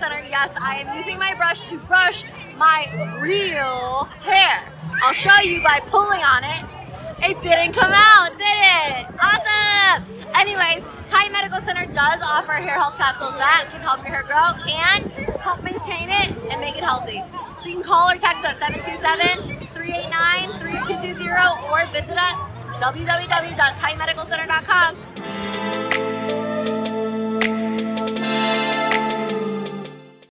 Center. Yes, I am using my brush to brush my real hair. I'll show you by pulling on it. It didn't come out, did it? Awesome! Anyways, Thai Medical Center does offer hair health capsules that can help your hair grow and help maintain it and make it healthy. So you can call or text us 727-389-3220 or visit us www.thaimedicalcenter.com.